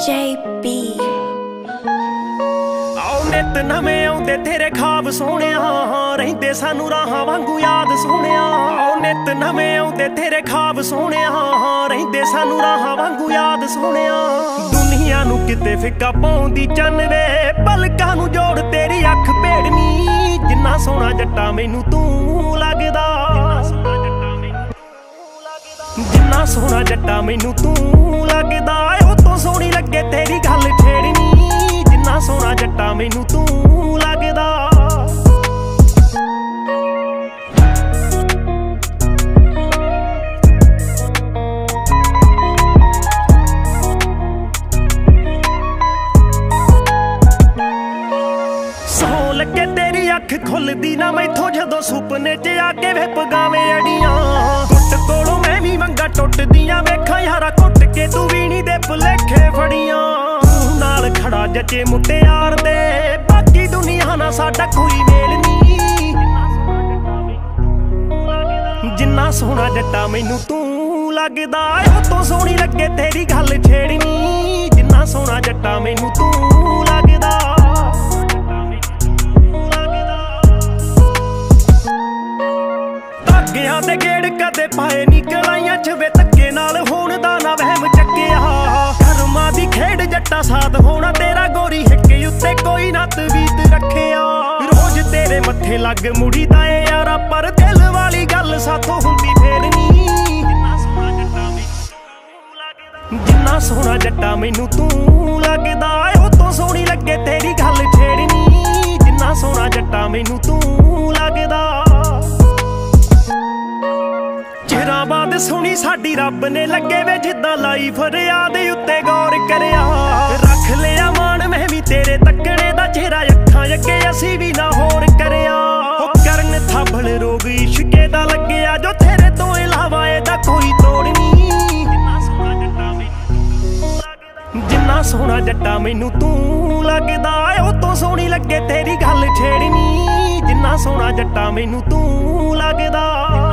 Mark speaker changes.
Speaker 1: JB
Speaker 2: आओ नित नवें आउंदे तेरे ख्वाब सोहणिया, रहिंदे सानू राहां वांगू याद सोहणिया। आओ नित नवें आउंदे तेरे ख्वाब सोहणिया, रहिंदे सानू राहां वांगू याद सोहणिया। दुनिया नू किते फिक्का पाउंदी चन्न वे, पलकां नू जोड़ तेरी अख भेड़नी। जिन्ना सोहना जट्टा मैनू तू लगदा, जिन्ना सोहना जट्टा मैनू तू लगदा, ओ तो सोहनी लगे तेरी गल छेड़नी। जिन्ना सोहना जट्टा मैनू तू लगदा। सौ लगे तेरी अख खुलदी ना मैथों जदों सुपने च आके वे पगावे अड़ियां। कुट कोलों मैं भी मंगा टुटदियां, वेखां यारा कुट के तू वीणी दे भुलेखे फड़ियां। तू नाल खड़ा जचे मुटियार दे, बाकी दुनिया ना साडा कोई मेल नी। जिन्ना सोहना जट्टा मैनू तू लगदा, ओ तो सोहनी लगे तेरी गल छेड़नी। जिन्ना सोहना जट्टा मैनू तू लगदा। धागियां दे गेड़ कदे पाए नी कलाइयां च, वे धक्के नाल होण दा ना वहम चक्किया। कर्मां दी खेड जट्टा साथ होना तेरा, गोरी हिक्के उत्ते कोई ना तवीत रखिया। रोज तेरे मत्थे लग मुड़ी दा ए यारा, पर दिल वाली गल साथों हुंदी फेर नी। जिन्ना सोहना जट्टा मैनू तू लगदा, ओ तो सोहनी लगे तेरी गल छेड़नी। जिन्ना सोहना जट्टा मैनू तू लगदा। चिरां बाद सुनी साडी रब ने लगे वे जिद्दां लाई फरियाद उत्ते गौर करिया। रख लिया मान मैं भी तेरे तकने दा, चेहरा अखां अगे असी भी ना होर करिया। ओ करन थाबल रोग इश्के दा लग्गिया, जो तेरे तो इलावा एदा कोई तोड़ नी। जिन्ना सोहना जट्टा मैनू तू लगदा, ओ तो सोहनी लगे तेरी गल छेड़नी। जिन्ना सोहना जट्टा मैनू तू लगदा।